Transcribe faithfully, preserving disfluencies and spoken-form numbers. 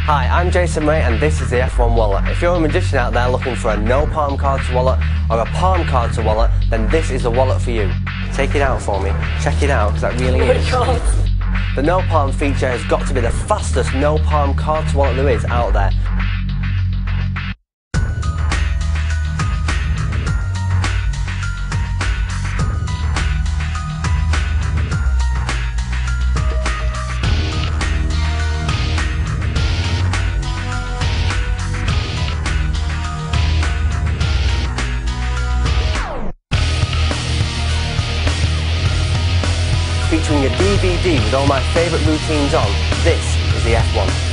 Hi, I'm Jason Ray and this is the F one wallet. If you're a magician out there looking for a no palm card to wallet or a palm card to wallet, then this is the wallet for you. Take it out for me, check it out, because that really oh is. God. The no palm feature has got to be the fastest no palm card to wallet there is out there. Featuring a D V D with all my favourite routines on, this is the F one.